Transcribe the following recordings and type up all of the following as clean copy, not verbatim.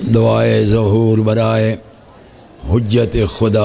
دعائے ظہور برائے حجت خدا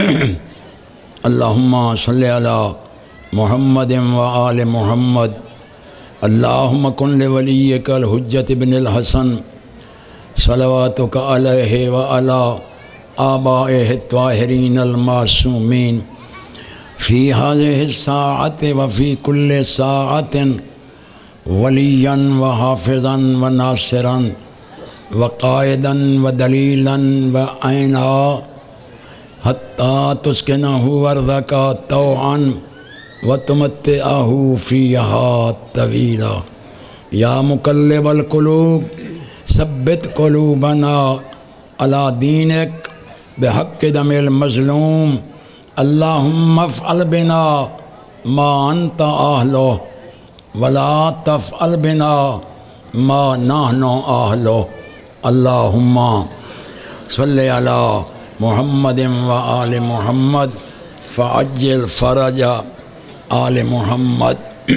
اللہم صلی علی محمد و آل محمد اللہم کن لولیک الحجت بن الحسن صلواتک علیہ و علی آبائہ الطاہرین المعصومین فی هذه الساعة وفی کل ساعة ولیا و حافظا و ناصرا وقائدا ودلیلا وعینا حتی تسکنہ ارضک طوعا وتمتعہ فیہا طویلا یا مقلب القلوب ثبت قلوبنا علی دینک بحق دم المظلوم اللہم افعل بنا ما انت اہلہ ولا تفعل بنا ما نحن اہلہ اللہم صلی علی محمد و آل محمد فعجل فرج آل محمد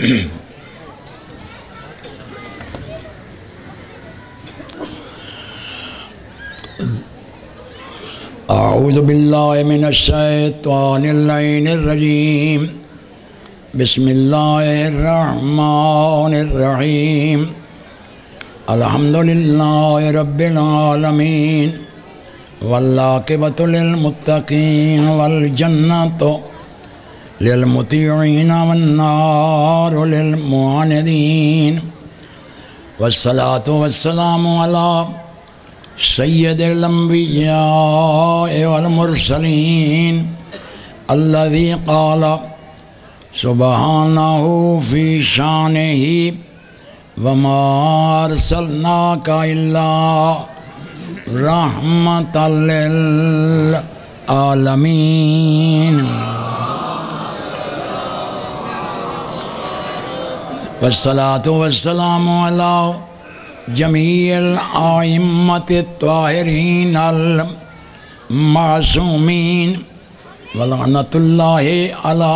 اعوذ باللہ من الشیطان اللعین الرجیم بسم اللہ الرحمن الرحیم الحمدللہ رب العالمین والعاقبۃ للمتقین والجنۃ للمطیعین والنار للمعاندین والصلاة والسلام علی سید الانبیاء والمرسلین الذی قال سبحانہ فی شانہ وما ارسلناک الا رحمۃ للعالمین والصلاة والسلام علی جمیع الائمۃ الطاہرین المعصومین ولعنۃ اللہ علی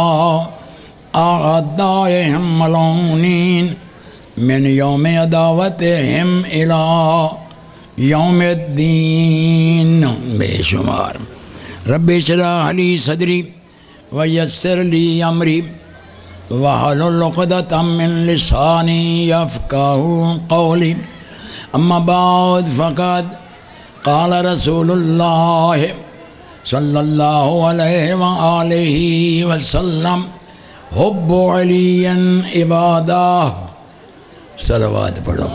اعدائہم ملعونین من یوم عداوتہم الی یوم الدین بے شمار رب اشرح لی صدری ویسر لی امری واحلل عقدۃ من لسانی یفقہوا قولی اما بعد فقد قال رسول اللہ صلی اللہ علیہ وآلہ وسلم حب علی عبادہ صلوات پڑھو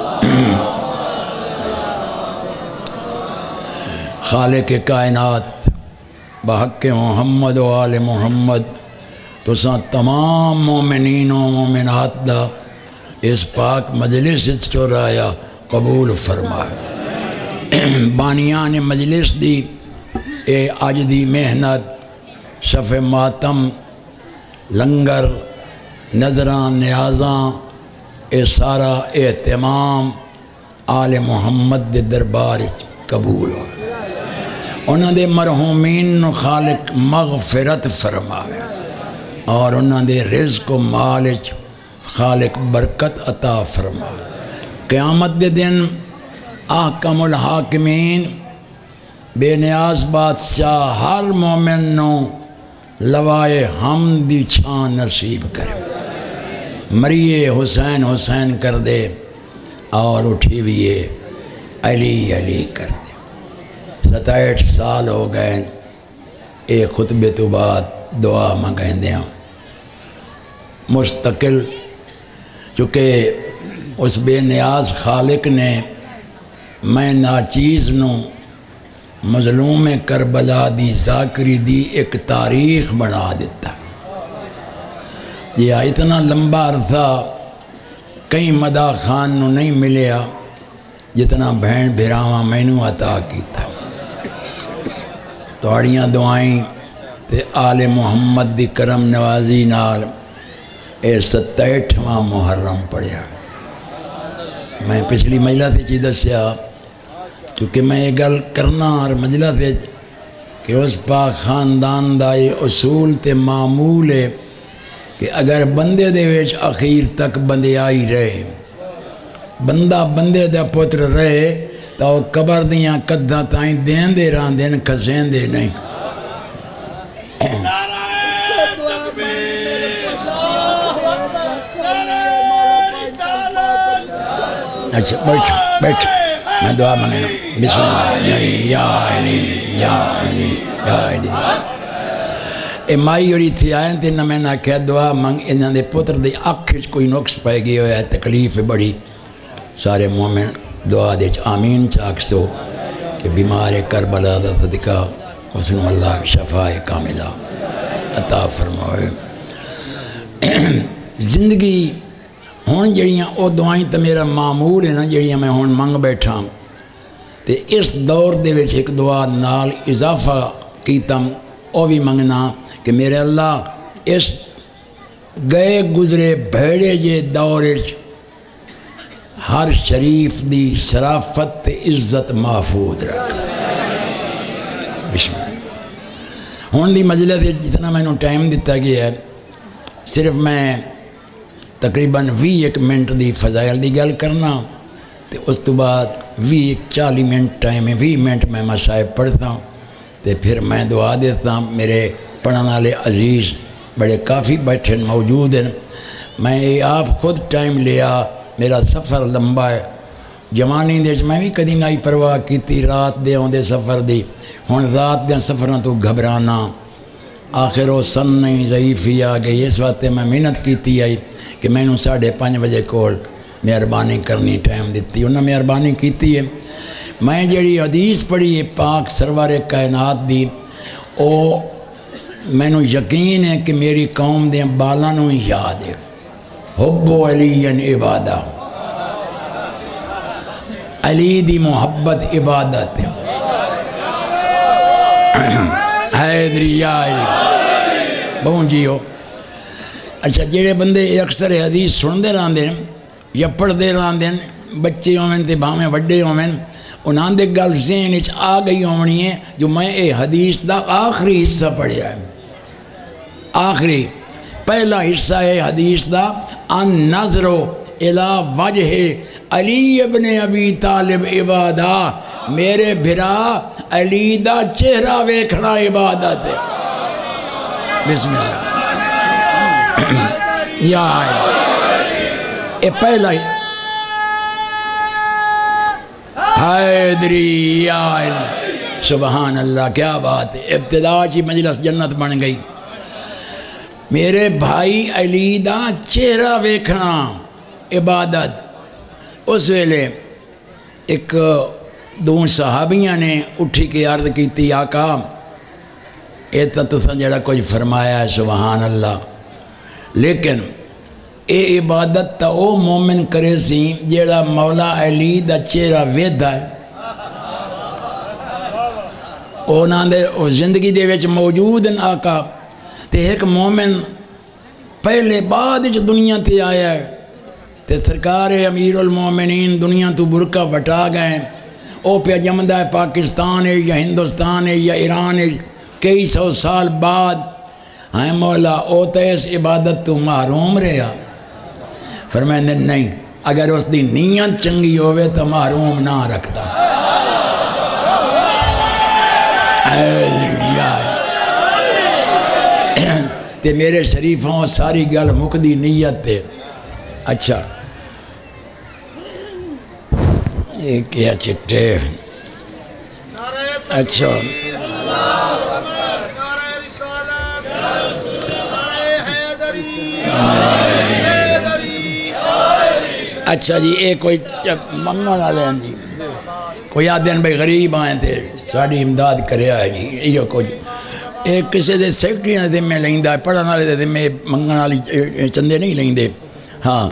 خالق کائنات بحق محمد و آل محمد تساں تمام مومنین و مومنات دا اس پاک مجلس چورایا قبول فرمائے بانیان مجلس دی اے اج دی محنت صف ماتم لنگر نظراں نیازاں اے سارا اہتمام آل محمد دے دربار قبول ہو انہاں دے مرحومین نو خالق مغفرت فرمائے اور انہاں دے رزق و مال خالق برکت عطا فرمائے قیامت دے دن احکم الحاکمین بے نیاز بادشاہ ہر مومن نو لوائے حمد دی چھان نصیب کرے مریے حسین حسین کر دے اور اٹھی ہوئے علی علی کر دے 67 سال ہو گئے ایک خطبے تو بعد دعا منگائیں دیا مستقل چونکہ اس بے نیاز خالق نے میں ناچیز نو مظلوم کربلا دی ذاکری دی ایک تاریخ بنا دیتا یہ اتنا لمبا عرصہ کئی مدہ خان نو نہیں ملیا جتنا بہن بھراواں مینوں عطا کیتا توڑیاں دعائیں تے آل محمد دی کرم نوازی نال اے 67واں محرم پڑھیا میں پچھلی مجلس سے دسیا کیونکہ میں یہ گل کرنا اور مجلس سے کہ اس پاک خاندان دا یہ اصول تے معمول ہے کہ اگر بندے دے وچ اخیر تک بندیائی رہے بندہ بندے دا پتر رہے تو قبر دیاں قداں تائیں دین دے رہاں دین کھسین دے نہیں اچھا بیٹھ میں دعا منگنا بسم اللہ یا علی یا علی یا علی اے مائی اور تھی آئیں تے نہ میں نہ کہا دعا منگ انہاں دے پتر دے اکھش کوئی نقص پائے گئی ہویا ہے تکلیف بڑی سارے مومن دعا دے آمین چاک سو کہ بیمار کربلا دا صدقہ حسن اللہ شفاء کاملہ عطا فرمائے زندگی ہون جڑیاں او دعائیں تو میرا معمول ہے نا جڑیاں میں ہون منگ بیٹھا تے اس دور دے وچ ایک دعا نال اضافہ کیتم او بھی منگنا کہ میرے اللہ اس گئے گزرے بھیڑے جے دورج ہر شریف دی شرافت تے عزت محفوظ رکھ بسم اللہ ہون دی مجلس جتنا میں نے ٹائم دیتا گیا ہے صرف میں تقریباً 21 منٹ دی فضائل دی گل کرنا تے اس تو بعد 40 منٹ ٹائم ہے 20 منٹ میں مسائب پڑھتا ہوں تے پھر میں دعا دیتا ہوں میرے پڑھنے والے عزیز بڑے کافی بیٹھے موجود ہیں میں آپ خود ٹائم لیا میرا سفر لمبا ہے جوانی دے میں بھی کدی نائی پرواہ کیتی رات دے ہوندے سفر دی ہن رات دے سفراں تو گھبرانا آخر وہ سن نہیں ضعیفی آ گئی اس وقت میں محنت کیتی آئی کہ میں نے 5:30 بجے کول مہربانی کرنی ٹائم دیتی انہوں نے مہربانی کیتی ہے میں جڑی حدیث پڑھی ہے پاک سرور کائنات دی او میں نے یقین ہے کہ میری قوم دے بالاں نوں یاد ہے حب علی عبادہ علی دی محبت عبادت ہے حیدری یا علی بہن جی ہو اچھا جڑے بندے اکثر حدیث سن دے رہاں دے یا پڑھ دے رہاں دے بچے ہومن تے بھاویں وڈے ہومن انہاں دے گل ذہن وچ آ گئی ہونی ہے جو میں اے حدیث دا آخری حصہ پڑھیا ہے آخری پہلا حصہ ہے حدیث دا ان نظرو الى وجہ علی ابن ابی طالب عبادہ میرے بھرا علی دا چہرہ ویکھنا عبادت ہے بسم اللہ یا اے پہلا ہی حیدری یا سبحان اللہ کیا بات ہے ابتدا چی مجلس جنت بن گئی میرے بھائی علی دا چہرہ ویکھنا عبادت اس ویلے ایک دو صحابیاں نے اٹھی کے عرض کی تھی آقا اے تساں جڑا کچھ فرمایا ہے سبحان اللہ لیکن اے عبادت تا او مومن کرے سی جڑا مولا علی دا چہرہ ویدھا ہے اونا دے زندگی دے وچ موجود ہیں آقا تے ایک مومن پہلے بعد دنیا تے آیا ہے تے سرکار امیر المومنین دنیا تو برکہ بٹا گئے او پہ جمدہ ہے پاکستان ہے یا ہندوستان ہے یا ایران ہے کئی سو سال بعد ہائے مولا او تے اس عبادت تو محروم رہا فرمائے نہیں اگر اس دی نیت چنگی ہوئے تو محروم نہ رکھتا تے میرے شریفوں ساری گل مکدی نیت تے اچھا یہ کیا چٹے اچھا اچھا جی ایک کوئی منگن والے ہیں جی کوئی آدھے ہیں بھائی غریب آئیں تھے ساری امداد کرے آئے جی یہ کچھ ایک کسی دے سیکٹریاں دے میں لیں دا پڑھن والے دے میں منگن والی چندے نہیں لیں دے ہاں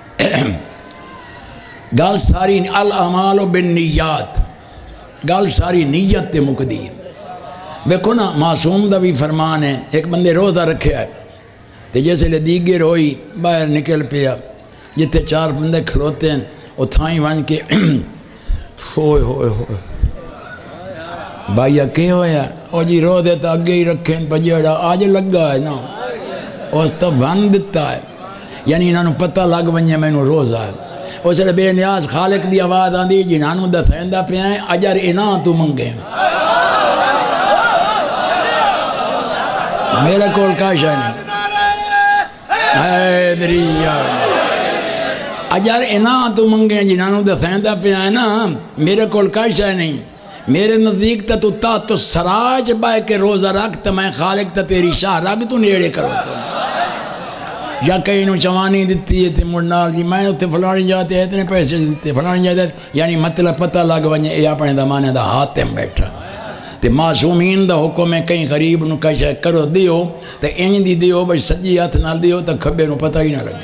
گل ساری الاعمال بالنیات گل ساری نیت تے مکدی ویکھو نا معصوم دا بھی فرمان ہے ایک بندے روزہ رکھے ہے تے جیسے لے دیگر ہوئی باہر نکل پیا جتے 4 بندے کھلوتے ہیں وہ تھائیں وان کے ہوئے ہوئے ہوئے بھائیہ کیا ہویا او جی رو دیتا اگے ہی رکھیں بجیڑا آج لگا ہے نا اس تو وان دیتا ہے یعنی انہوں پتہ لگ ونجے میں انہوں روزہ ہے اس لیے بے نیاز خالق دی آواز آندی جنہانوں دسیندا پیا ہے اجر انہاں تو منگے میرے کول کا شے نہیں اے میری اجر انہاں تو منگے جنہانوں دسیندا پیا ہے نا میرے کول کا شے نہیں میرے نزدیک تا تو سراج بائے کے روزہ رکھ تا میں خالق تا تیری شاہ رگ تو نیڑے کرو تو یا کئی نو چوانی دیتی ہے تے مڑنال جی میں اتنے فلانی جاتے ہیں اتنے پیسے دیتے فلانی جاتے یعنی مطلب پتہ لگ ونجے اے اپنے زمانے دا ہاتھ تے بیٹھا تے معصومین دا حکم ہے کہیں غریب نو کہیں شاید کرو دیو تے انج دی دیو بھائی سجی ہاتھ نال دیو تے کھبے نو پتہ ہی نہ لگے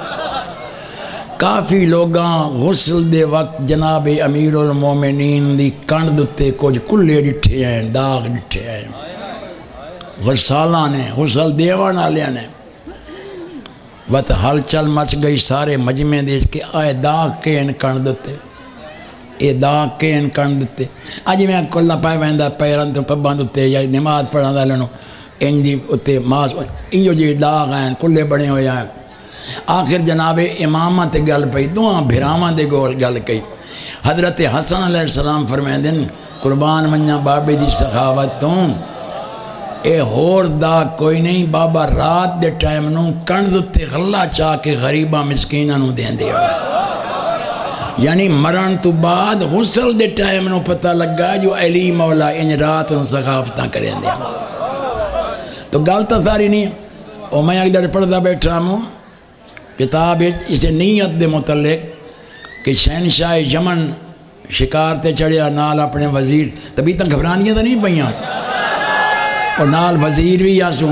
کافی لوگاں غسل دے وقت جناب امیر المومنین دی کند تے کچھ کلے ڈٹھے ہیں داغ ڈٹھے ہیں غسالاں نے غسل دیوان آلیاں نے وقت حل چل مچ گئی سارے مجمع دیش کے آئے داغ کے ان کند تے اے داغ کے ان کند تے آج میں کلہ پائے ویندہ پیران تو پباند تے یا نماز پڑھا دا لنو ان دی اتے ماس انجو جی داغ ہیں کلے بڑے ہوئے ہیں آخر جناب امامہ تے گل پئی دعا بھرامہ دے گول گل کئی حضرت حسن علیہ السلام فرمائیں دن قربان منجا بابے دی سخاوت تو اے ہور دا کوئی نہیں بابا رات دے ٹائم نو کند تے غلہ چاہ کے غریبہ مسکینہ نو دین دیا یعنی مرن تو بعد غسل دے ٹائم نو پتہ لگا جو علی مولا ان رات نو سخافتہ کریں دیا تو گلتا ساری نہیں او میں ایک در پڑھتا بیٹھا ہوں کتاب اسے نیت دے متعلق کہ شہنشاہ یمن شکار تے چڑھیا نال اپنے وزیر تبھی تک گھبرانیاں تو نہیں پئیاں اور نال وزیر بھی یاسو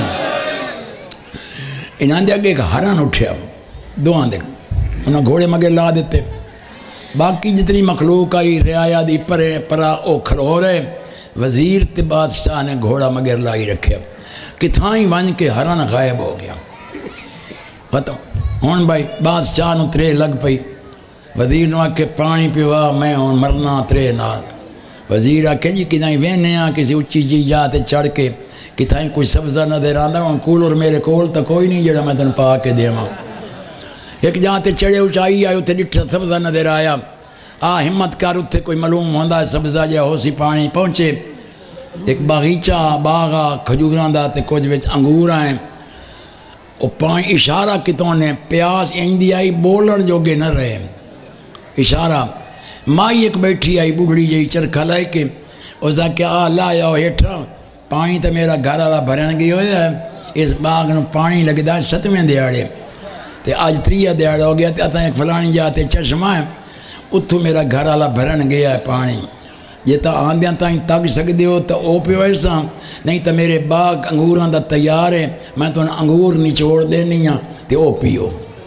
انہاں دے اگے ایک ہرن اٹھیا دعاں دے انہاں گھوڑے مگے لا دیتے باقی جتنی مخلوق آئی رعایا دی پرے پرا او کھلو رہے وزیر تے بادشاہ نے گھوڑا مگر لائی رکھے کتھائیں ون کے ہرن غائب ہو گیا ختم ہون بھائی بادشاہ نو ترے لگ پئی وزیر نو آکے پانی پیوا میں ہون مرنا ترے نال وزیر آکے جی کتائیں وینے آ کسی اچھی جی جاتے چڑھ کے کتائیں کوئی سبزہ نہ دے رہا ہوں کولر میرے کول تا کوئی نہیں جڑا میں تن پا کے دے ماں ایک جاتے چڑھے اچھائی آئے اتھے ڈٹھا سبزہ نہ دے رہا ہمت کر اتھے کوئی معلوم ہوندہ ہے سبزہ جا ہو سی پانی پہنچے ایک باغیچہ باغا کھجوراں دا تے کچھ وچ انگور آئیں اور پانی اشارہ کتوں نے پیاس اندی آئی بولن جو گے نہ رہے اشارہ مائی ایک بیٹھی آئی بڑھڑی جائی چرکھا لائے کے اسا کیا لایا ہو ہیٹھا پانی تا میرا گھر آلا بھرن گئی ہوئے ہے اس باغ نو پانی لگتا ہے 7ویں دیاڑے تے آج 3 دیاڑے ہو گیا تے اتنا ایک فلانی جاتے چشمہ ہے اتھو میرا گھر آلا بھرن گیا ہے پانی یہ تا آندیاں تائیں تاک سکتے ہو تا او پہ ویسا نہیں تا میرے باغ انگوراں دا تیار ہے میں تو انگور نچوڑ دینی ہاں تے او پیو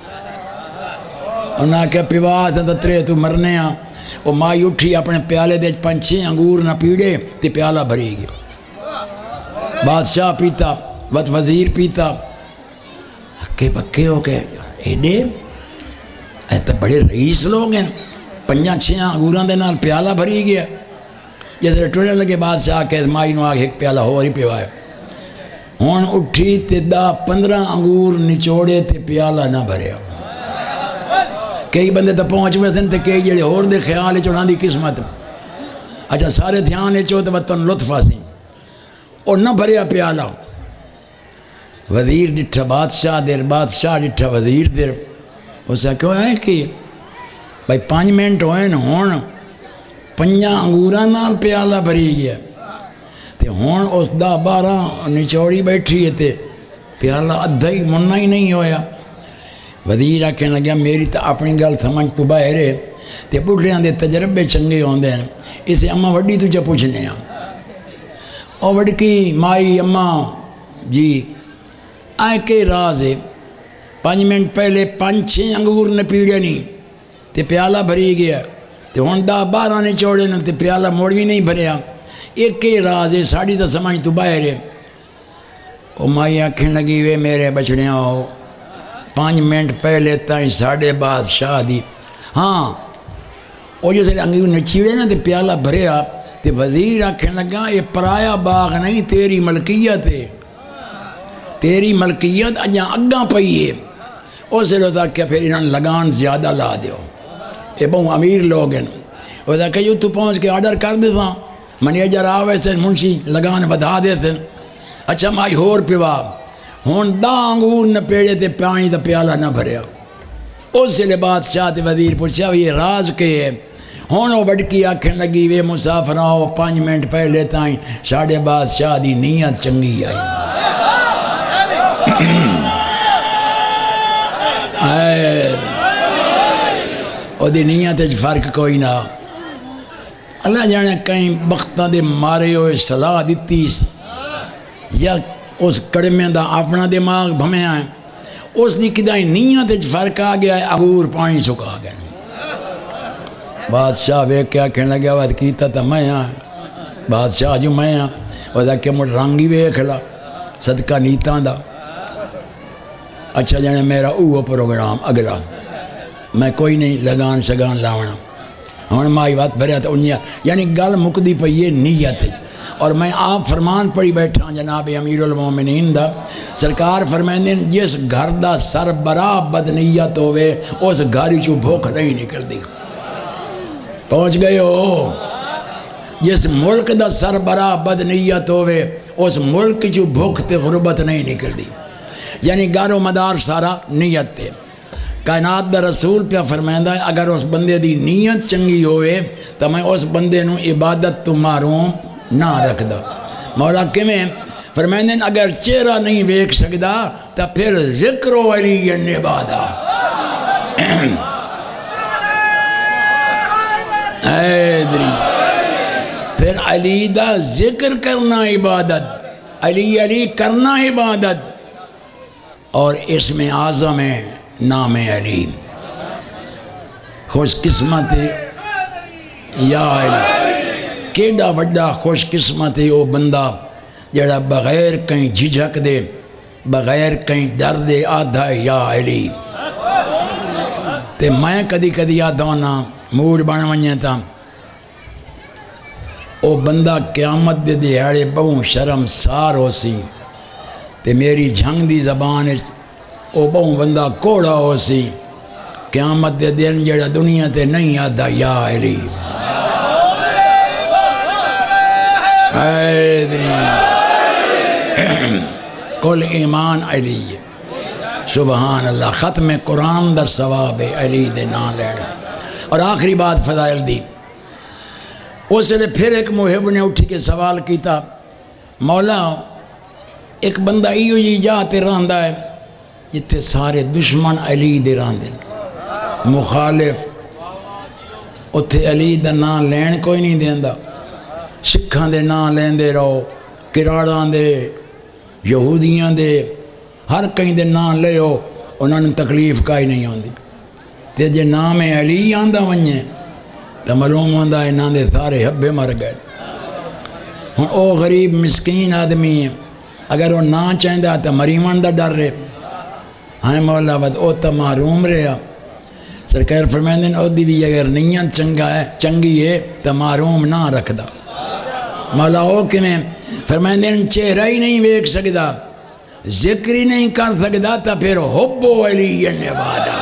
انہاں کیا پیوا تا ترے تو مرنے ہاں وہ مائی اٹھی اپنے پیالے دے 5-6 انگور نہ پیڑے تے پیالہ بھری گیا بادشاہ پیتا وقت وزیر پیتا ہکے پکے ہو کے ایڈے ایتا بڑے رئیس لوگ ہیں 5-6 انگوراں دے نال پیالہ بھری گیا جیسے ٹوڑے لگے بادشاہ کہ مائی نو آگے ایک پیالہ ہو رہی پیوائے ہون اٹھی تے 10-15 انگور نچوڑے تے پیالہ نہ بھرے کئی بندے تا پہنچ ہوئے تھے کئی جڑے اور دے خیال چوڑاں دی قسمت اچھا سارے دھیان چوتے وطن لطف آسی اور نہ بھریا پیالہ وزیر ڈٹھا بادشاہ دیر بادشاہ ڈٹھا وزیر دیر اسا کیوں ہے کہ بھائی 5 منٹ ہوئے نا ہون 5 انگوراں نال پیالہ بھری گیا تے ہون اس 10-12 نچوڑی بیٹھی ہے تے پیالہ ادھا ہی منہ ہی نہیں ہویا وزیر آکھیں لگیا میری تا اپنی گل سمجھ تو باہر ہے تے بڑھیاں دے تجربے چنگے ہوندے ہیں اسے اماں وڈی تجھے پوچھنے ہیں اور وڈکی مائی اماں جی آئے کے راز ہے 5 منٹ پہلے 5-6 انگور نے پیڑے نہیں تے پیالہ بھری گیا تے ہون 10-12 نے چوڑے تے پیالہ موڑ بھی نہیں بھریا ایک کے راز ہے ساڑی تا سمجھ تو باہر ہے اور مائی آکھیں لگی وے میرے بچڑے ہو 5 منٹ پہلے تائیں ساڑھے بادشاہ دی ہاں اور جیسے انگور نے چیڑے نا تے پیالہ بھریا تے وزیر آکھیں لگا یہ پرایا باغ نہیں تیری ملکیت ہے تیری ملکیت اجاں اگاں پئی ہے اس لیے تک کہ پھر انہوں نے لگان زیادہ لا دیو، یہ بہت امیر لوگ ہیں، وہ تک کہ تو پہنچ کے آرڈر کر دیتا منیجر آوے سے منشی لگان بدھا دیتے، اچھا مائی ہور پیوا ہون دا انگور نہ پیڑے تے پانی دا پیالہ نہ بھریا، اس لیے بادشاہ تے وزیر پوچھا یہ راز کے ہے، ہون وہ وڈکی آکھن لگی وے مسافر آؤ 5 منٹ پہلے تائیں ساڑھے بادشاہ دی نیت چنگی آئی، او دی نیت اچھ فرق کوئی نہ، اللہ جانے کہیں بختہ دے مارے ہوئے صلاح دیتی یا اس کڑمیں دا اپنا دماغ بھمیں آئے، اس دی کدائی نیت اچھ فرق آ گیا ہے، انگور پانی سکا گئے، بادشاہ وے کیا کہنے لگیا وقت کیتا تا میں آئے، بادشاہ جو میں آئے وقت کہ مجھ رنگی وے کھلا صدقہ نیتان دا، اچھا جانے میرا اوہ پروگرام اگلا، میں کوئی نہیں لگان شگان لاؤنا، ہمیں مائی بات بھریا تھا انہیا، یعنی گل مقدی پہ یہ نیت ہے، اور میں آپ فرمان پڑی بیٹھا جناب امیر المومنین دا، سرکار فرمائیں دیں جس گھر دا سربراہ بد نیت ہوئے اس گھری چو بھوک نہیں نکل دی، پہنچ گئے ہو، جس ملک دا سربراہ بد نیت ہوئے اس ملک چو بھوک تے غربت نہیں نکل دی، یعنی گھر و مدار سارا نیت تے، کائنات دا رسول پہ فرمائندہ ہے اگر اس بندے دی نیت چنگی ہوئے تو میں اس بندے نو عبادت تو معروم نہ رکھ دا، مولا کمیں فرمائندہ ہیں اگر چہرہ نہیں بیک سکدا تو پھر ذکر و علی عبادہ، ایدری پھر علی دا ذکر کرنا عبادت، علی علی کرنا عبادت، اور اسم اعظم ہے نام علی، خوش قسمت یا علی، کیڑا وڈا خوش قسمت ہے وہ بندہ جڑا بغیر کہیں جھجھک دے بغیر کہیں ڈر دے آدھا یا علی، تے میں کدی کدی آدھا ہونا موڑ بنا ونجے تا او بندہ قیامت دے دیہڑے بہوں شرم سار ہو سی، تے میری جھنگ دی زبان او بہوں بندہ کوڑا ہو سی، قیامت دے دن جڑا دنیا تے نہیں آدھا یا علی، کل ایمان علی، سبحان اللہ، ختم قرآن دا ثواب علی دے نام لینا، اور آخری بات فضائل دی، اس لئے پھر ایک محب نے اٹھی کے سوال کیتا، مولا ایک بندہ ایو جی جاتے راندہ ہے جتے سارے دشمن علی دے راندے مخالف اتھے علی دا نام لین کوئی نہیں دیندہ، سکھاں دے نام لین دے رہو، کراڑاں دے یہودیاں دے ہر کہیں دے نام لے ہو، انہوں نے تکلیف کائی نہیں ہوندی، تے جے نام علی آندہ ونجے تو معلوم ہوندہ انہاں دے سارے حبے مر گئے، ہن او غریب مسکین آدمی ہے، اگر وہ نہ چاہندہ تو مریمان دا ڈر رہے، ہاں مولا بات او تا محروم رہا، سرکار فرمائیں دیں او دی بھی اگر نیت چنگی ہے تو محروم نہ رکھ دا، مولا او کمیں فرمائیں دیں چہرہ ہی نہیں ویک سکدا، ذکر ہی نہیں کر سکدا تو پھر حب علی عبادت،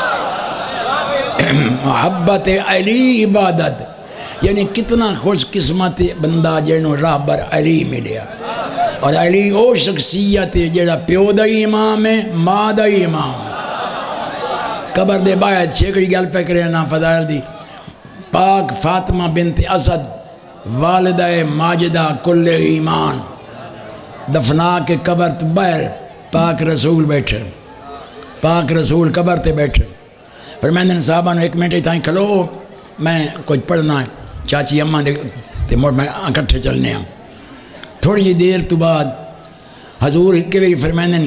محبت علی عبادت، یعنی کتنا خوش قسمت بندہ جنہوں رہبر علی ملیا، اور علی او شخصیت ہے جڑا پیو دا امام ہے ماں دا امام ہے، قبر دے باید چھیکڑی گل پہ کرے نا فضائل دی، پاک فاطمہ بنت اسد والدہ ماجدہ کل ایمان، دفنا کے قبر تو باہر پاک رسول بیٹھے، پاک رسول قبر تے بیٹھے، فرمائندن صاحبہ نے 1 منٹ تھائیں کھلو میں کچھ پڑھنا ہے، چاچی اماں دے تے موڑ میں اکٹھے چلنے ہیں، تھوڑی دیر تو بعد حضور ہکے ویری فرمائندن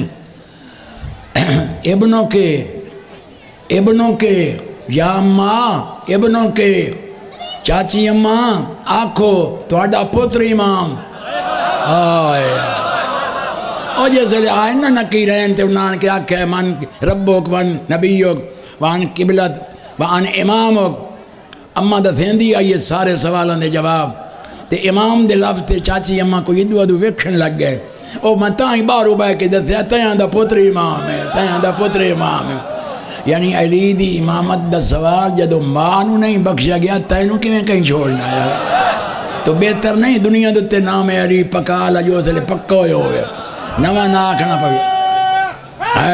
ابنوں کے یا ماں ابنوں کے چاچی اماں آکھو توڑا پتر امام آئے اور جیسے آئے نا نکی رہن تے انہاں کے آکھے من ربک وان نبیک وان قبلت وان امامک، اماں دا تھیندی آئیے سارے سوالوں دے جواب، تے امام دے لفظ تے چاچی اماں کو ادو ادو ویکھن لگ گئے، او میں تائیں بارو بے کے دسیا تیاں دا پتر امام ہے، تیاں دا پتر امام ہے، یعنی علی دی امامت دا سوال جدو ماں نو نہیں بخشیا گیا تینوں کیویں کہیں چھوڑنا ہے تو بہتر نہیں دنیا دے نام علی پکا لا جو اسلے پکا ہوئے ہوئے نواں نہ آکھنا پڑے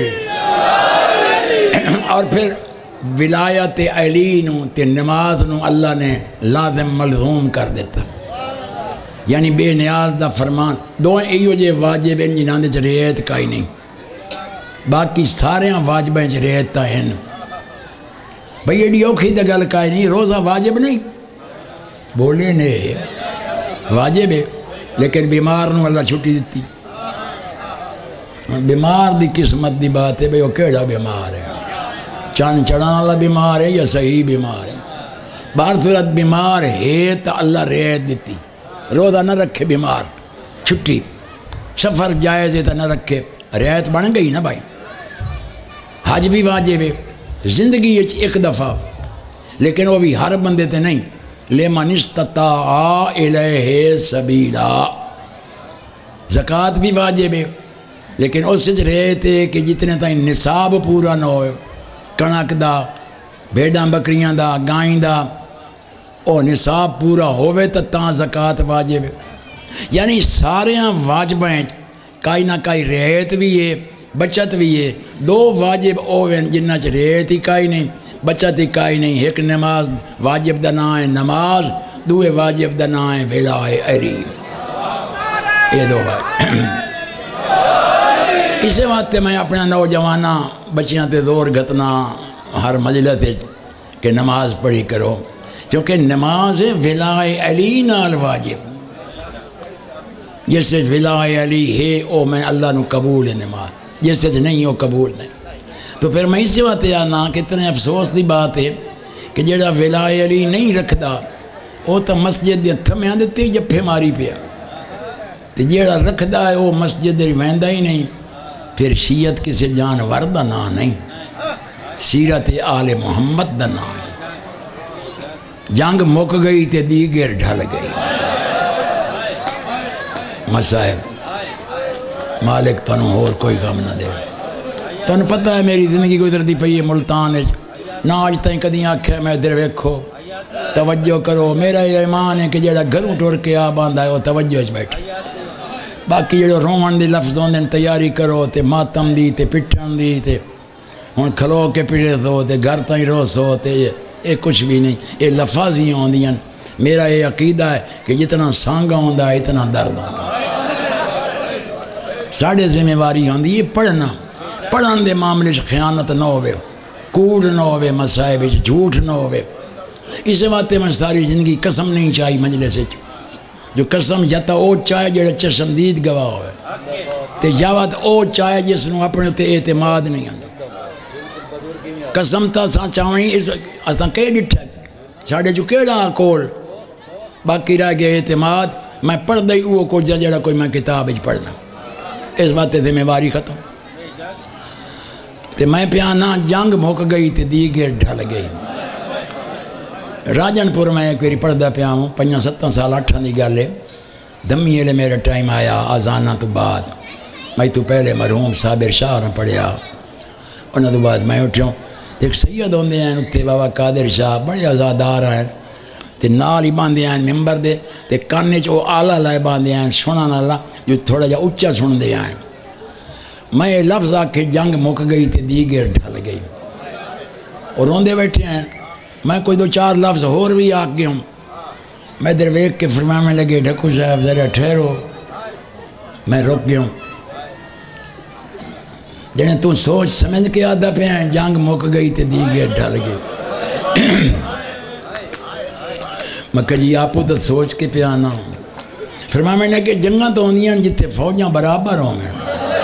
اور پھر ولایت علی نو تے نماز نو اللہ نے لازم ملزوم کر دیتا یعنی بے نیاز دا فرمان دوئیں ایو جے واجب ہیں جنہاں دے ریت کائی نہیں باقی سارے واجبیں ریت تا ہیں بھئی ایڈی اوکھی دا گل کائی نہیں روزہ واجب نہیں بولے نے واجب ہے لیکن بیمار نو اللہ چھٹی دیتی بیمار دی قسمت دی بات ہے بھئی وہ کیڑا بیمار ہے چاند چڑھانا اللہ بیمار ہے یا صحیح بیمار ہے بار صورت بیمار ہے تو اللہ ریت دیتی روزہ نہ رکھے بیمار چھٹی سفر جائز ہے تو نہ رکھے ریت بن گئی نا بھائی حج بھی واجب ہے زندگی ایک دفعہ لیکن وہ بھی ہر بندے تے نہیں لمن استطاع الیہ سبیلا زکوٰۃ بھی واجب ہے لیکن اس سے ریت ہے کہ جتنے تائیں نصاب پورا نہ ہوئے کنک دا بھیڑاں بکریاں دا گائیں دا او نصاب پورا ہوئے تا زکوٰۃ واجب ہے یعنی سارے واجبیں کائی نہ کائی ریت بھی ہے بچت بھی ہے دو واجب ہوئے جنہ چ ریت ہی کائی نہیں بچت ہی کائی نہیں ایک نماز واجب دا نام ہے نماز دوے واجب دا نام ہے ولائے علی یہ دو بات اسے واسطے میں اپنا نوجوانہ بچیاں تے زور گھتنا ہر مجلس کہ نماز پڑھی کرو کیونکہ نماز ولائے علی نال واجب جس سے ولائے علی ہے او میں اللہ نو قبول ہے نماز جس سے نہیں ہو قبول نہیں تو پھر میں اسی واسطے آنا کتنے افسوس دی بات ہے کہ جڑا ولائے علی نہیں رکھدا وہ تو مسجد دے تھمیاں دیتی جپے ماری پیا تو جڑا رکھدا ہے وہ مسجد دے ویندا ہی نہیں پھر شیعت کسی جانور دا نام نہیں سیرت آل محمد دا نام جنگ مک گئی تے دیگر ڈھل گئی مصائب مالک تنوں اور کوئی غم نہ دے تنوں پتہ ہے میری زندگی گزر دی پئی ہے ملتان نہ آج تائیں کدیں آکھے میں ادھر ویکھو توجہ کرو میرا یہ ایمان ہے کہ جڑا گھروں ٹور کے آ باندھا ہے وہ توجہ بیٹھ باقی جڑو رومن دی لفظ ہوندے تیاری کرو تے ماتم دی تے پٹھن دی تے ہن کھلو کے پڑے سو تے گھر تائیں رو سو تے یہ کچھ بھی نہیں یہ لفظ ہی ہوندیاں میرا یہ عقیدہ ہے کہ جتنا سانگا ہوندا ہے اتنا درد ہوندا ساڑھے ذمہ واری ہوندی یہ پڑھنا پڑھن دے معاملے خیانت نہ ہوئے کوڑ نہ ہوئے مسائب جھوٹ نہ ہوئے اس بات میں ساری زندگی قسم نہیں چاہی مجلس جو قسم یا تو او چاہے جڑا چشمدید گواہ ہوئے تے جاوات او چاہے جس نے اپنے تے اعتماد نہیں آتا قسم تا سا چاہیں اس اساں کہ ڈٹھا ساڑھے جو کیڑا کول باقی رہ گیا اعتماد میں پڑھ دئی وہ کو جڑا کوئی میں کتاب پڑھنا اس بات تے میں واری ختم تے میں پیانا جنگ مک گئی تے دیگر ڈھل گئی راجن پور میں ایک باری پڑھدا پیا ہوں 5-7 سال 8 دی گل ہے دمی ویلے میرا ٹائم آیا آزانہ تو بعد میں تو پہلے مرحوم صابر شاہ نے پڑھیا انہوں تو بعد میں اٹھوں ایک سید ہوندے ہیں اتنے بابا قادر شاہ بڑے آزادار ہیں تے نال ہی باندھے ہیں ممبر دے تے کانے چو آلہ لائے باندھے ہیں سننا نالا جو تھوڑا جا اچھا سن دے ہیں میں لفظ آکے جنگ مک گئی تے دیگر ڈھل گئی اور روندے بیٹھے ہیں میں کوئی 2-4 لفظ اور بھی آگ گیا ہوں میں در ویک کے فرمانے لگے ڈھکو صاحب ذرا ٹھہرو میں رک گیا ہوں جنہیں تو سوچ سمجھ کے آدھا پہ ہیں جنگ مک گئی تے دیگر ڈھل گئی میں کہا جی آپ تو سوچ کے پہ آنا ہوں فرمانے لگے جنگاں تو ہوندیاں جتے فوجاں برابر ہوں گے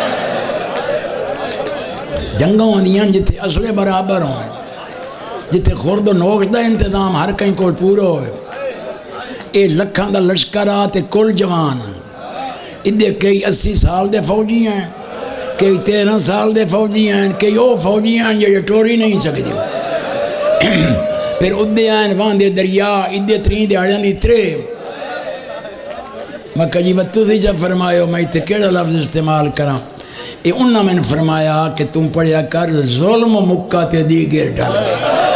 جنگاں ہوندیاں جتے اصلے برابر ہوں جتے خورد و نوکس دا انتظام ہر کہیں کو پورا ہوئے اے لکھاں دا لشکر آتے کل جوان ادھے کئی 80 سال دے فوجی ہیں کئی 13 سال دے فوجی ہیں کئی او فوجی ہیں یہ ٹوری نہیں سکتی پھر ادھے آئیں وہاں دے دریا ادھے 3 دیاڑیاں دی 3 میں کہا جی بتو سی جب فرمائے ہو میں اتنے کیڑا لفظ استعمال کرا یہ انہوں نے فرمایا کہ تم پڑھیا کر ظلم مکہ تے دیگر ڈال گئے۔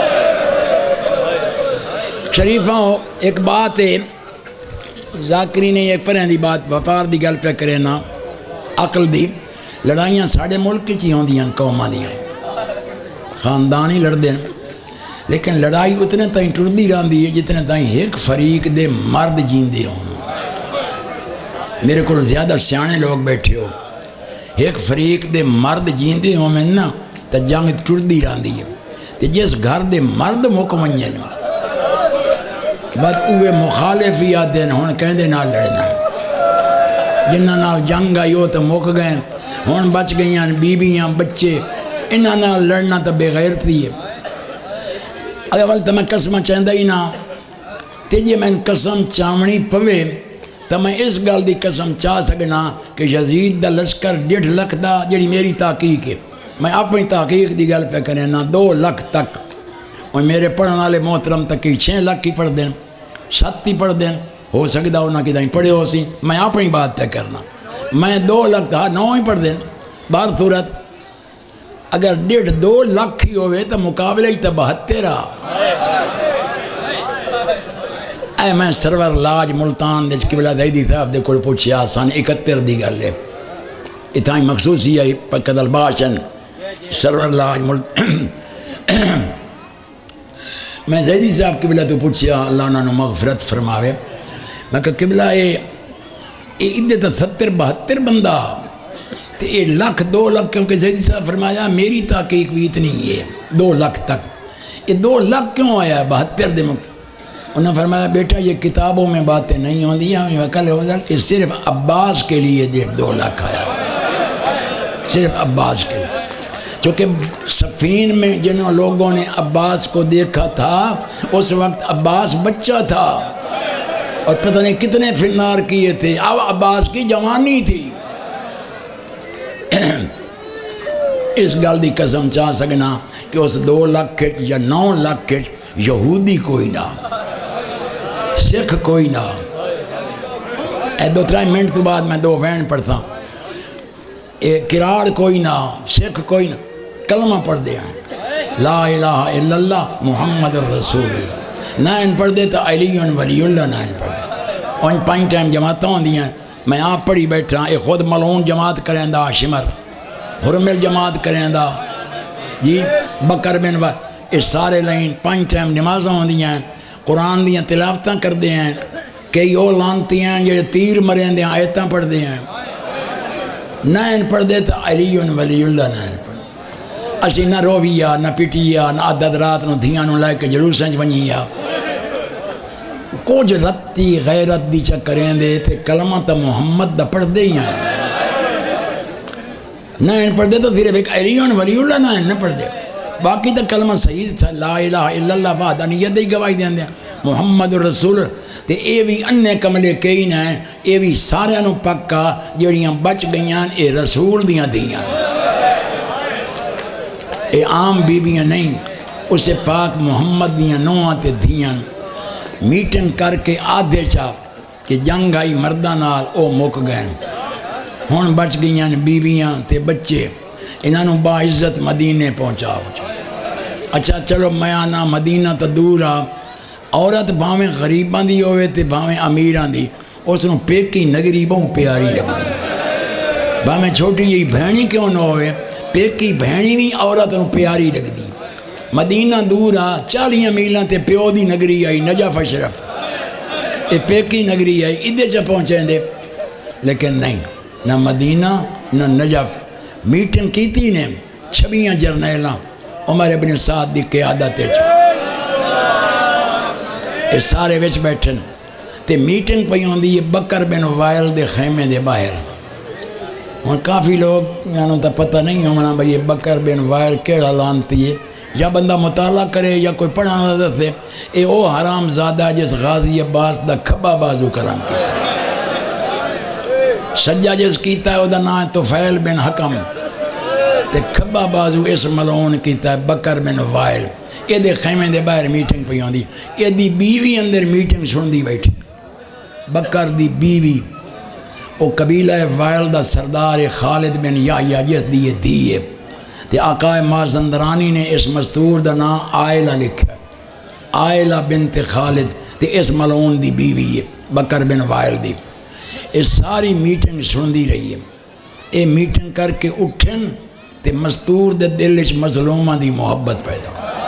شریفہ ایک بات ہے، ذاکری نے ایک پرہن دی بات وپار دی گل پہ کرے نا عقل دی، لڑائیاں ساڑھے ملک کی ہوں دیاں قومہ دیاں خاندانی لڑ دیں، لیکن لڑائی اتنے تائیں ٹردی راندی ہے جتنے تائیں ایک فریق دے مرد جیندے ہوں۔ میرے کو زیادہ سیانے لوگ بیٹھے ہو، ایک فریق دے مرد جیندے ہوں میں نا تا جنگ ٹردی راندی ہے، تے جس گھر دے مرد مکمنجے نا بات اوے مخالف ہی آتے ہیں ہون کہندے نال لڑنا، جنہ نال جنگ آئی ہو تو مک گئے، ہون بچ گئیاں بیویاں بچے، انہاں نال لڑنا تو بے غیرتی ہے۔ اول تو میں قسم چاہندہ ہی نا تے جے میں قسم چاونی پوے تو میں اس گل دی قسم چاہ سکنا کہ یزید دا لشکر 1.5 لاکھ دا جڑی میری تحقیق ہے، میں اپنی تحقیق دی گل پہ کریں نا 2 لاکھ تک، اور میرے پڑھن والے محترم تک 6 لاکھ ہی پڑھ دیں 7 ہی پڑھ دیں، ہو سکتا انہاں کی دائیں پڑھے ہو سی، میں اپنی بات پہ کرنا، میں 2 لاکھ تھا 9 ہی پڑھ دیں۔ بار صورت اگر 1.5-2 لاکھ ہی ہوئے تو مقابلے ہی تو 72 اے میں سرور لاج ملتان دے قبلہ دیدی صاحب دے کل پوچھیا سان 71 دی گل ہے، اتھائیں مخصوصی ہے پکد الباشن سرور لاج ملتان میں زیدی صاحب قبلہ تو پوچھیا اللہ انہوں مغفرت فرماوے، میں کہا قبلہ یہ ادھے تا 70-72 بندہ تے 1 لاکھ 2 لاکھ، کیونکہ زیدی صاحب فرمایا میری تحقیق بھی اتنی ہے 2 لاکھ تک، یہ 2 لاکھ کیوں آیا ہے 72 دے مقابلے؟ انہوں نے فرمایا بیٹا یہ کتابوں میں باتیں نہیں ہوں دی ہیں، وکل ہو جائے کہ صرف عباس کے لیے 2 لاکھ آیا، صرف عباس کے لیے، چونکہ صفین میں جنہوں لوگوں نے عباس کو دیکھا تھا اس وقت عباس بچہ تھا اور پتہ نہیں کتنے فنار کیے تھے، اب عباس کی جوانی تھی۔ اس گل دی قسم چاہ سکنا کہ اس 2 لاکھ یا 9 لاکھ یہودی کوئی نہ، سکھ کوئی نہ، 2-3 منٹ تو بعد میں 2 وین پڑھتا ہوں، قرار کوئی نہ، سکھ کوئی نہ، کلمہ پڑھ دیا لا الہ الا اللہ محمد الرسول اللہ، نائن پڑھ دے تو علی ولی اللہ نائن پڑھ دے، اور 5 ٹائم جماعتیں ہوں دیا، میں آپ پڑھی بیٹھا، ایک خود ملعون جماعت کریں دا شمر، حرمل جماعت کریں دا جی بکر بن اس سارے لائن 5 ٹائم نمازیں ہوں دیا، قرآن دیا تلاوتاں کر دے ہیں، کئی اور لانتی ہیں جڑے تیر مریں دیا آیتاں پڑھ دے ہیں، نائن پڑھ دے تو علی ولی اللہ نائن پڑھ دے، اسی نہ روویا نہ پیٹیا نہ عدد رات نو دھیاں نو لائے کے جلوسیں بنیا، کچھ رتی غیرت دی چکریں دے تے کلمہ تا محمد دا پڑھ دے ہیں، نائن پڑھ دے تو پھر ایک علی ولی اللہ نائن نہ پڑھ دے، باقی تو کلمہ صحیح تھا لا الہ الا اللہ وحدانیت دی گواہی دیں دیں محمد الرسول، تے اے بھی انہیں کملے کئی نہ ہیں، اے بھی سارے انہوں پکا جڑیاں بچ گئیاں اے رسول دیاں دیاں، اے عام بیبیاں نہیں، اسے پاک محمد دیاں نوہاں تے دیاں، میٹنگ کر کے آدھے چاہ کہ جنگ آئی مردہ نال او مک گئے، ہون بچ گئیاں بیبیاں تے بچے، انہوں باعزت مدینے پہنچا ہو جائے۔ اچھا چلو میں آنا مدینہ تا دور آ، عورت بھاویں غریباں دی ہوئے تے بھاویں امیراں دی، اس نو پیکی نگری بہت پیاری لگ دی، بھاویں چھوٹی یہ بہنی کیوں نہ ہوئے، پیکی بہنی بھی عورت نو پیاری لگ دی۔ مدینہ دور آ 40 میلاں تے پیو دی نگری آئی نجف اشرف، اے پیکی نگری آئی ادھے چا پہنچیں دے، لیکن نہیں نہ مدینہ نہ نجف، میٹنگ کی تھی نے 26 جرنیلاں عمر ابن سعد دی قیادت ہے، اس سارے وچ بیٹھن تے میٹنگ پہ ہوں دی بکر بن وائل دے خیمے دے باہر، اور کافی لوگ یعنی تا پتہ نہیں ہونا بھئی بکر بن وائل کیڑا لانتی ہے، یا بندہ مطالعہ کرے یا کوئی پڑھانا دے، اے او حرام زادہ جس غازی عباس دا کھبا بازو کرم کیتا ہے، سجا جس کیتا ہے او دا نام طفیل بن حکم، تے کھبا بازو اس ملعون کیتا ہے بکر بن وائل، اے دے خیمے دے باہر میٹنگ پہ ہوندی، اے دی بیوی اندر میٹنگ سن دی بیٹھی، بکر دی بیوی وہ قبیلہ وائل دا سردار خالد بن یحییٰ جس دی یہ دھی ہے تے آقا مازندرانی نے اس مستور دا نام عائلہ لکھا، عائلہ بنت خالد تے اس ملعون دی بیوی ہے بکر بن وائل دی۔ اس ساری میٹنگ سندی رہی ہے، اے میٹنگ کر کے اٹھن تے مستور دے دل وچ مظلومہ دی محبت پیدا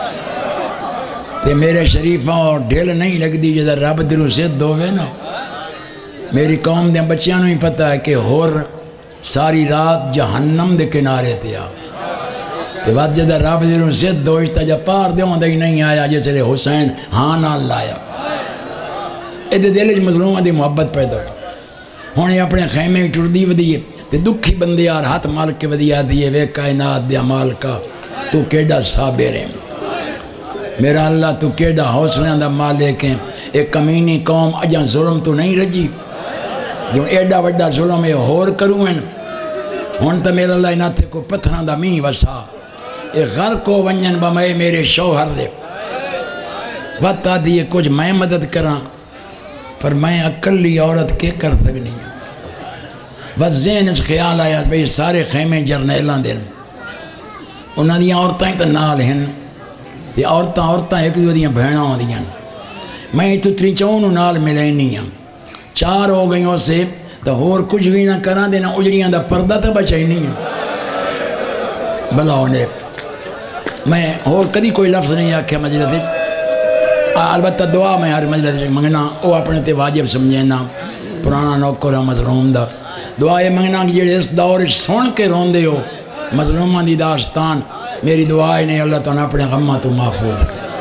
تے میرے شریفاں اور ڈھل نہیں لگ دی جدہ رب دلوں سے دووے نا۔ میری قوم دے بچیاں نوں ہی پتہ ہے کہ ہور ساری رات جہنم دے کنارے تے آ تے بعد جدہ رب دلوں سے دوشتا جا پار دے ہوندہ ہی نہیں آیا جیسے لے حسین ہاں نال لایا، اے دے دل وچ مظلومہ دی محبت پیدا ہونے اپنے خیمے ٹردی ودیے تے دکھی بندے یار ہاتھ مال کے ودیا دیئے وے کائنات دیا مالکا تو کیڑا صابر ہے میرا اللہ، تو کیڑا حوصلے دا مالک ہے۔ ایک کمینی قوم اجاں ظلم تو نہیں رجی جو ایڈا وڈا ظلم ہے ہور کروں ہیں ہون تا میرا اللہ انہاتے کو پتھران دا مین وسا اے غر کو ونجن بمائے میرے شوہر دے وقت دیئے کچھ میں مدد کراں پر میں اکلی عورت کے کر سکنی ہوں۔ بس ذہن اس خیال آیا بھئی سارے خیمے جرنیلان دیں انہاں دیاں عورتیں تا نال ہیں یہ عورتاں ایک دو دیاں بھیڑاں ہوں دیاں میں تو تریچوں نال ملینی ہوں، چار ہو گئیوں سے تو اور کچھ بھی نہ کران دینا اجڑیاں دا پردہ تا بچائی نہیں ہوں بلا ہونے میں اور کدی کوئی لفظ نہیں آکھیا مجلس البتہ دعا میں ہر مجلس منگنا او اپنے تے واجب سمجھینا پرانا نوکر مظلوم دا دعا یہ منگنا کہ جڑے اس دور سن کے رون دے ہو مظلومہ دی داستان میری دعائیں نے اللہ تعالیٰ اپنے غمہ تو محفوظ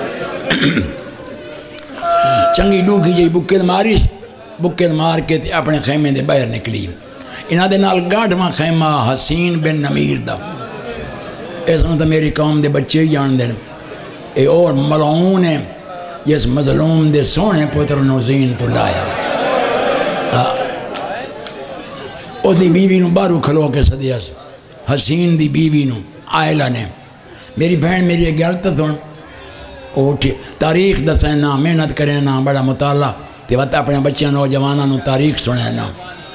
چنگی ڈوکھی جی بکل مار کے اپنے خیمے دے باہر نکلی انہاں دے نال گاڑھواں خیمہ حسین بن نمیر دا اس نے تو میری قوم دے بچے ہی جان دیں اے اور ملعون ہے جس مظلوم دے سونے پتر نوزین تو لایا او دی بیوی نو بارو کھلو کے صدیہ سے حسین دی بیوی نو عائلہ نے میری بہن میری ایک گلت تھون اوٹھی تاریخ دسینا محنت کرینا بڑا مطالعہ تے وقت اپنے بچیاں نوجواناں نو تاریخ سنینا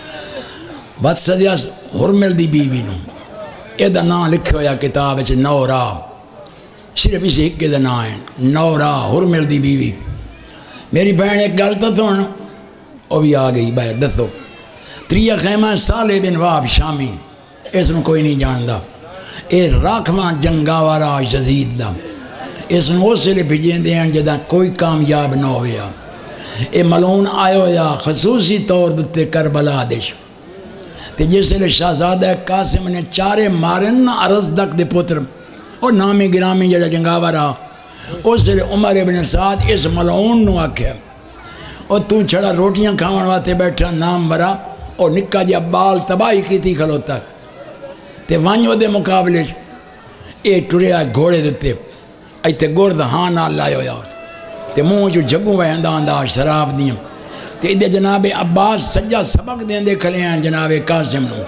بات صدیہ حرمل دی بیوی نو اے دا نام لکھے ہویا کتاب ہے نورا صرف اسے ایک دا نام ہے نورا حرمل دی بیوی میری بہن ایک گلت تھون او بھی آ گئی باہر دسو تریہ خیمہ صالح بن واب شامی اس نے کوئی نہیں جاندہ اے راکھواں جنگاوارا یزید دا اس نے حوصلے بھیجیں دیں جدہ کوئی کامیاب نہ ہویا اے ملعون آئے ہویا خصوصی طور دتے کربلا دیش تے جس لئے شہزادہ قاسم نے چارے مارن نہ ارزدک دے پتر اور نامی گرامی جدہ جنگاوارا اس لئے عمر ابن سعد اس ملعون نو آکھے اور تو چھڑا روٹیاں کھاون واتے بیٹھا نام برا اور نکا جا بال تباہی کی تھی کھلوتا تے وانیو دے مقابلے اے ٹرے آئے گھوڑے دیتے ایتے گرد ہاں نال لائے ہویا تے موں جو جگوں ویندہ انداز شراب دیم تے ادھے جناب عباس سجا سبق دیں دے کھلے ہیں جناب قاسم نو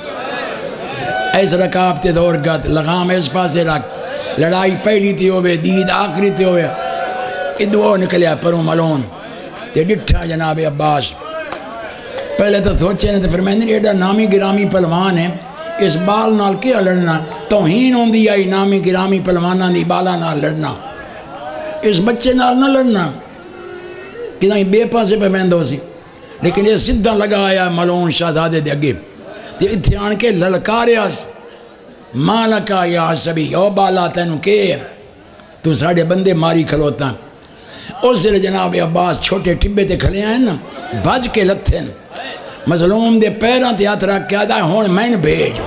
ایس رکاب تے دور گت لغام اس پاسے رکھ لڑائی پہلی تی ہوئے دید آخری تی ہوئے ادھو نکلیا پروں ملون تے ڈٹھا جناب عباس پہلے تو سوچے نے تو فرمائیں ایڈا نامی گرامی پلوان ہے اس بال نال کیا لڑنا توہین ہوں دی آئی نامی گرامی پلوانہ دی بالا نال لڑنا اس بچے نال نہ لڑنا کہ بے پاسے پہ مہندو سی لیکن یہ سدھا لگا آیا ملعون شہزادے دے اگے تے اتھے آن کے للکاریا مالکا یا سبی او بالا تینو کے تو ساڑھے بندے ماری کھلوتا اس سے جناب عباس چھوٹے ٹبے تے کھلے ہیں نا بھج کے لتھے مظلوم دے پیران تے ہاتھ رکھ کے آدھا ہون میں نے بھیج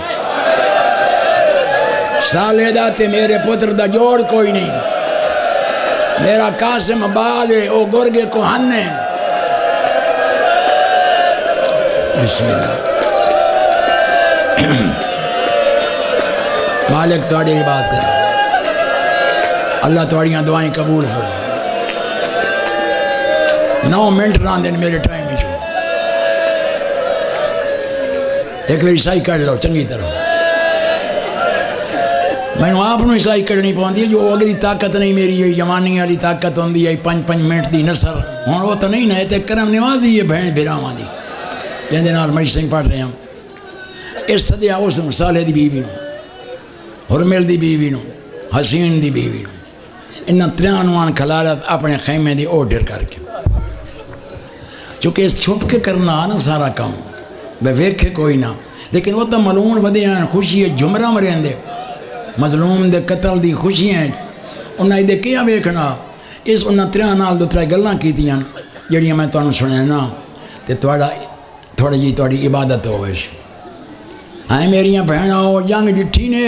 سالے دا تے میرے پتر دا جوڑ کوئی نہیں میرا قاسم بالے او گرگے کو ہننے بسم اللہ مالک توڑی بات کر اللہ توڑیاں دعائیں قبول ہو 9 منٹ ران دین میرے ٹائم میں ایک بار عیسائی کر لو چنگی طرح میں نے آپ نے عیسائی کرنی پاؤں جو اگلی طاقت نہیں میری یہ جوانی والی طاقت ہوں دی 5 منٹ دی نصر ہوں وہ تو نہیں نہ تے کرم نواز دی یہ بہن بھراواں دی جن دے نال مجھ سنگھ پڑھ رہے ہیں اس سدیا اس صالح دی بیوی نو، حرمل دی بیوی نو، حسین دی بیوی نو، انہاں تریانوان کھلارت اپنے خیمے دی اوڈر کر کے، چونکہ اس چھپ کے کرنا نا سارا کام بے ویکھے کوئی نہ، لیکن وہ تو ملعون ودے ہیں، خوشی ہے جمرہ مرین دے مظلوم دے قتل دی خوشی ہیں، انہاں دے کیا ویکھنا، اس انہاں تریاں نال دو ترے گلاں کیتیاں جڑیاں میں تانوں سنانا تے تھوڑی جی تہاڈی عبادت ہوئے۔ ہائیں میریاں بہناں جنگ ڈٹھی نے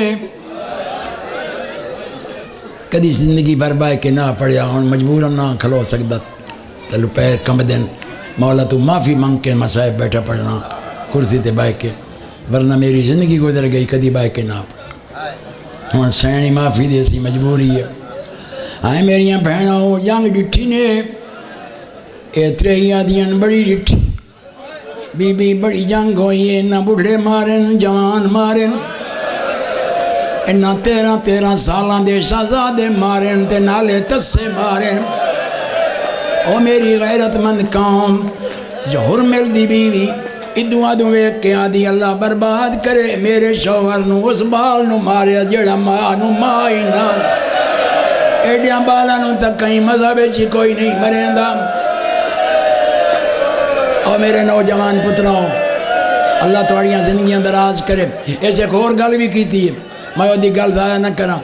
کدی زندگی بھر بہ کے نہ پڑھیا، ہن مجبوراً نہ کھلو سکدا، تلو پیر کم دن مولا تو معافی منگ کے مصائب بیٹھا پڑھنا کرسی تے بہ کے، ورنہ میری زندگی گزر گئی کدی بہ کے نہ پڑھ، ہن سینی معافی دے سی مجبوری ہے۔ ہائیں میریاں بہناں جنگ ڈٹھی نے اے تریہیاں دیاں بڑی ڈٹھی، بی بی بڑی جنگ ہوئی ہے، نہ بڑھے مارن جوان مارن، انہاں 13 سالاں دے شہزادے مارن تے نالے تسے مارن۔ او میری غیرت مند قوم، حرمل دی بیوی ادو ادو ویکھ کے آدھی اللہ برباد کرے میرے شوہر نو، اس بال نو ماریا جڑا ماں نو ماں ہی نہ، ایڈیاں بالاں نو تک کہیں مذہب چی کوئی نہیں مریندا۔ اور میرے نوجوان پتراؤں، اللہ تھوڑیاں زندگیاں دراز کرے۔ ایسے ایک اور گل بھی کیتی ہے، میں وہ دی گل ضائع نہ کرا،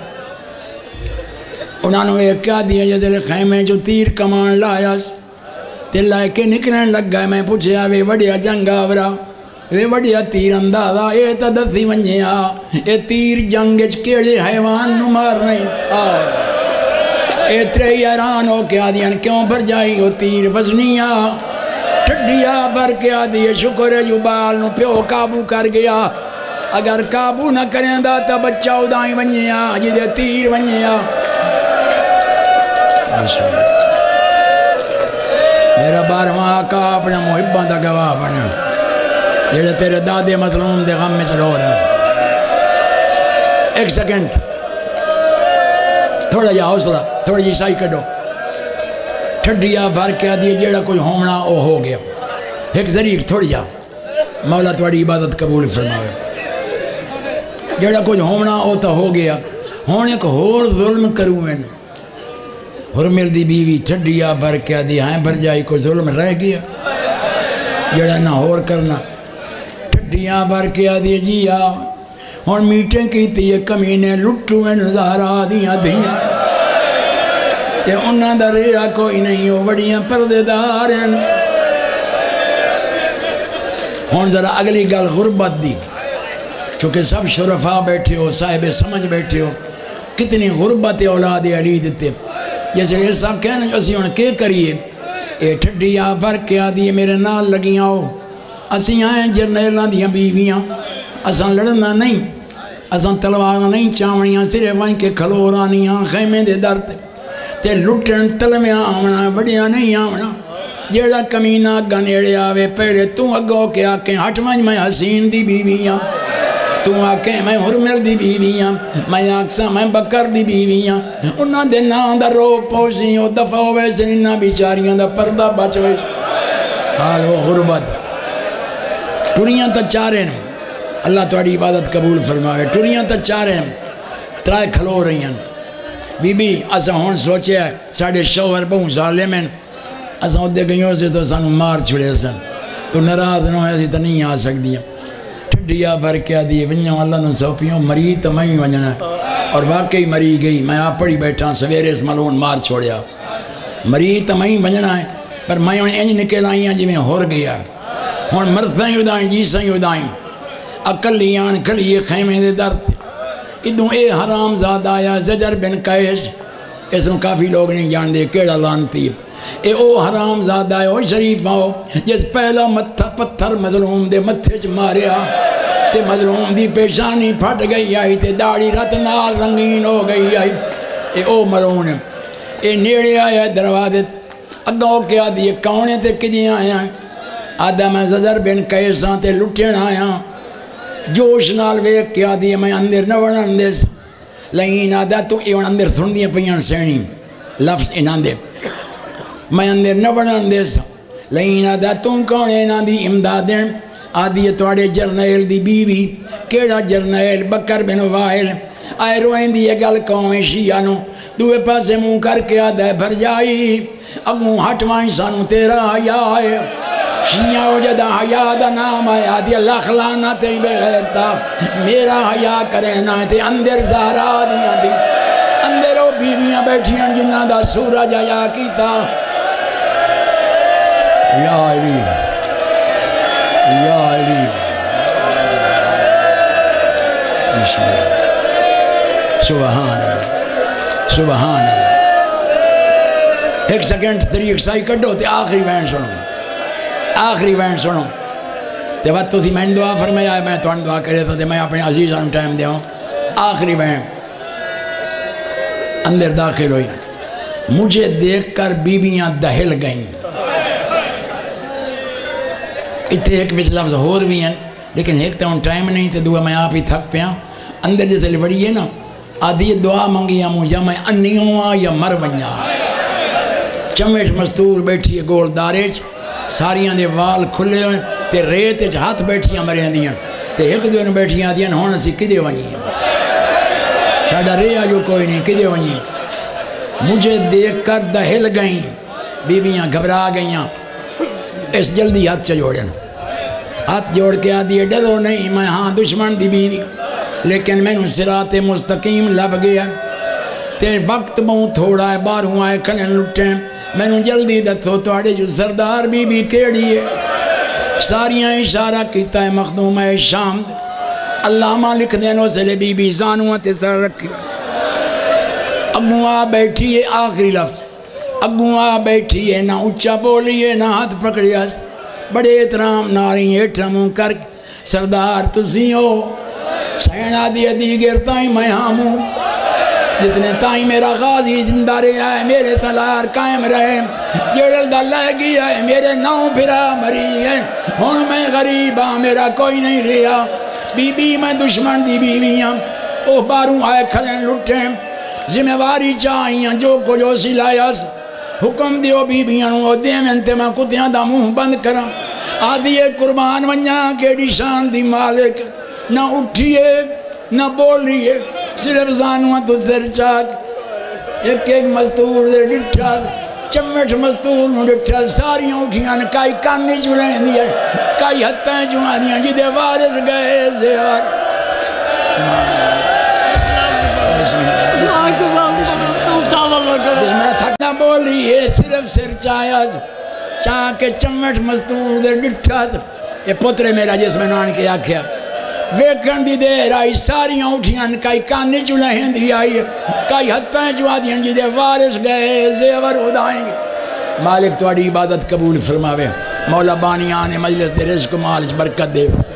انہوں نے ایک کیا دیا جیسے خیمے جو تیر کمان لائیس تے لائے کے نکلیں لگ گئے، میں پوچھیا وے وڈیا جنگ آورا، وے وڈیا تیر اندازہ، اے تا دسی ونجیا، اے تیر جنگ کیڑے حیوان نو مار نہیں، اے ترہی حیران ہو کے آدھیاں کیوں بھر جائی ہو تیر وزنیا، ٹھڈیا بھر کے آدھی شکر ہے جو بال نو پیو قابو کر گیا، اگر قابو نہ کریں دا تا بچہ ادائیں ونجیا جدے تیر ونجیا۔ میرا 12واں آقا اپنے محباں دا گواہ بنے، جڑے تیرے دادے مظلوم دے غم میں چلو رہے۔ ایک سیکنڈ، تھوڑا جا حوصلہ، تھوڑی جی سائی کڈو، ٹھڈیا بھر کے آدھی جیڑا کوئی ہونا او ہو گیا۔ ایک ذریعہ تھوڑی جا، مولا تھوڑی عبادت قبول فرماوے، جیڑا کوئی ہونا او تا ہو گیا، ہون ایک ہور ظلم کرویں، حرمل دی بیوی ٹھڈیا بھر کے آدھی ہائیں بھر جائی، کوئی ظلم رہ گیا جیڑا نہ ہور کرنا، ٹھڈیا بھر کے آدھی جیا، ہون میٹیں کیتی ہے کمینے لٹویں زہرا دیاں دیاں، کہ انہاں دا ریا کوئی نہیں ہو بڑیاں پردے داریں۔ ہون ذرا اگلی گل غربت دی، چونکہ سب شرفا بیٹھے ہو، صاحب سمجھ بیٹھے ہو، کتنی غربت اولاد علی دیتے، جیسے یہ صاحب کہنا جو اسی انہیں کیا کریے، اے ٹھڈیا بھر کے آدھی میرے نال لگیاں ہو، اسی آئیں جرنیلاں دیاں بیویاں، اساں لڑنا نہیں، اساں تلواراں نہیں چاونیاں، صرف وہیں کے کھلورانیاں خیمے دے درد تے لٹن تلمیاں آمنا بڑیاں نہیں آمنا، جیڑا کمینہ گنیڑے آوے پہلے تو اگو کے آکیں ہٹ میں حسین دی بیویاں، تو آکیں میں حرمل دی بیویاں، میں آکسا میں بکر دی بیویاں، انہاں دے نام دا رو پوشی او دفع ہوئے سے انہاں بیچاریاں دا پردہ بچوے، حال وہ غربت ٹوریاں تا چاریں، اللہ تواڈی عبادت قبول فرماوے، ٹوریاں تا چاریں ترائے کھلو رہی ہیں، بی بی اساں ہون سوچے ہے ساڑھے شوہر بہوں ظالم ہیں، اساں ادھے گئیوں سے تو سانو مار چھڑے سن، تو نراض نہ ہوئے سی تو نہیں آ سکتی ہیں، ٹھڈیا بھر کے آدھی ونجاں اللہ نو سوپیوں مری تو میں ہی ونجنا ہے، اور واقعی مری گئی، میں آپ پڑھی بیٹھا سویرے اس ملون مار چھوڑیا، مری تو میں ہی ونجنا ہے، پر میں انہیں انج نکل آئیاں جی میں ہور گیا، ہون مرتھاں ہی ادائیں جیساں ہی ادائیں، اکلیان کھلیے خیمے دے درد، ادھوں اے حرام زاد آیا زجر بن قیس، اس میں کافی لوگ نہیں جان دے کیڑا لانتی، اے او حرام زاد آیا او شریف آؤ، جس پہلا متھا پتھر مظلوم دے متھے چ ماریا، تے مظلوم دی پیشانی پھٹ گئی آئی، تے داڑھی رت نال رنگین ہو گئی آئی، اے او ملون ہے، اے نیڑے آیا دروازے اگاؤ کیا دیئے کاؤنے تے کدی آیا، آدھا میں زجر بن قیساں تے لٹھن آیا، جوش نال ویک کیا دیئے میں اندر نہ ونن دیس، لئین آدھا تو ایون اندر تھندیاں پیان سینی، لفظ انہاں دے، میں اندر نہ ونن دیس، لئین آدھا تو کون اینا دی امدادیں، آدھی توڑے جرنیل دی بیوی کیڑا جرنیل بکر بن وائل آئے روئیں دی گل قوم شیعہ نو دوے پاسے منہ کر کے آدھے بھر جائی اب منہ ہٹوائیں سانو تیرا حیاء ہے شیعہ ہو جدہ حیاء دا نام آئے آدھی اللہ خلانا تے بغیر تا میرا حیاء کرنا تے اندر زہرا دیا دی اندر وہ بیویاں بیٹھیاں جنہ دا سورج حیاء کیتا یا علی یا علی سبحان اللہ سبحان اللہ ایک سیکنڈ طریق سائی کٹو تے آخری وین سنو تے وقت تھی میں دعا فرمایا ہے میں تو دعا کرے تھا تے میں اپنے عزیزان ٹائم دے ہوں آخری وین اندر داخل ہوئی مجھے دیکھ کر بیویاں دہل گئیں اتنے ایک بچ لفظ ہور بھی ہیں لیکن ایک تو ٹائم نہیں تے دعا میں آپ ہی تھک پیا اندر جیسے لبڑی ہے نا آدھی دعا منگی ہوں یا میں انی ہوں یا مر بنیا چمیٹ مستور بیٹھی ہے گول دارج ساریاں دے وال کھلے ہوئے تے ریت ہاتھ بیٹھیاں مرے دیاں تے ایک دو نے بیٹھیاں دیاں ہون اسی کدے ونی شاید ریا جو کوئی نہیں کدے ونی مجھے دیکھ کر دہل گئیں بیویاں گھبرا گئیاں اس جلدی ہاتھ چجوڑیں ہاتھ جوڑ کے آدھی ڈرو نہیں میں ہاں دشمن دی بیوی لیکن میں نے صراط مستقیم لب گیا تے وقت بہت تھوڑا ہے بارہوں آئے کھلیں لٹیں میں نے جلدی دتھو توڑے جو سردار بی بی کیڑی ہے ساریاں اشارہ کیتا ہے مخدوم ہے شام اللہ مالک دینوں سے لے بی بی زانوہ تے سر رکھی ابو بیٹھی ہے آخری لفظ ابو بیٹھی ہے نہ اچھا بولی ہے نہ ہاتھ پکڑی ہے بڑے احترام ناری ایٹھموں کر سردار تسی ہو سینہ دی گرتائیں میں ہاموں جتنے تائیں میرا غازی زندہ رہا ہے میرے تلار قائم رہے جڑل دا لہ گیا ہے میرے نو پھرا مری ہے ہون میں غریب ہاں میرا کوئی نہیں رہا بی بی میں دشمن دی بیویاں او باروں آئے کھلیں لٹیں ذمہ واری چاہیاں جو کو جو سلائیس حکم دیو بیویاں نو دے منتے میں کتیاں دا منہ بند کرا آدھی قربان ونیا کیڑی شان دی مالک نہ اٹھیے نہ بولیے صرف زانوہ تو سر چاک ایک مستور دے ڈٹھا چمٹ مستور نو ڈٹھا ساریاں اٹھیاں کائی کانی چلیں دیا کائی ہتھیں چوہاں دیا جدے وارث گئے زیور میں تھکنا بولیے صرف سر چاہیاز چاہ کے چمٹ مستور دے ڈٹھا یہ پترے میرا جس میں نان کے آکھیا ویکھن دی دیر آئی ساریاں اٹھیاں کائی کانی چلہیں دی آئی کائی ہتھیں چوہاں دیاں جدے وارث گئے زیور اڑائیں گے مالک تواڈی عبادت قبول فرماوے مولا بانیان مجلس دے رزق مالچ برکت دے